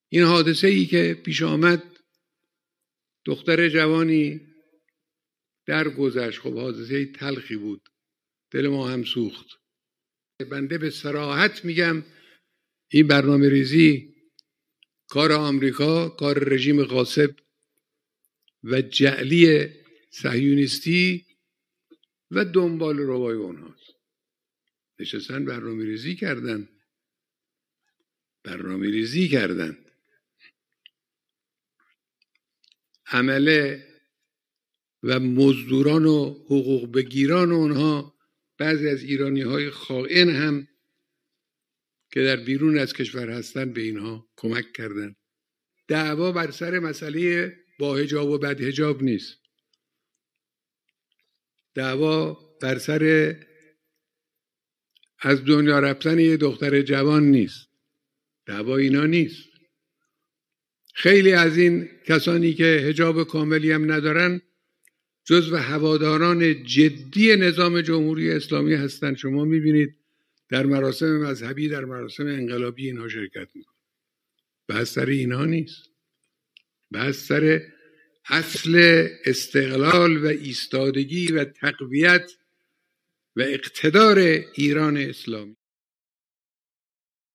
این حادثه ای که پیش آمد، دختر جوانی درگذشت. خب حادثه تلخی بود، دل ما هم سوخت. بنده به صراحت میگم این برنامه ریزی کار آمریکا، کار رژیم غاصب و جعلی صهیونیستی و دنبال روای اونهاست. نشستن برنامه ریزی کردن. عمله و مزدوران و حقوق بگیران اونها، بعضی از ایرانی‌های خائن هم که در بیرون از کشور هستن به اینها کمک کردن. دعوا بر سر مسئله با حجاب و بد حجاب نیست. دعوا بر سر از دنیا رفتن یه دختر جوان نیست. دعوا اینا نیست. خیلی از این کسانی که حجاب کاملی هم ندارن جزو هواداران جدی نظام جمهوری اسلامی هستن. شما میبینید در مراسم مذهبی، در مراسم انقلابی اینها شرکت میکنن. بحث سر اینها نیست. بحث سر اصل استقلال و ایستادگی و تقویت و اقتدار ایران اسلامی.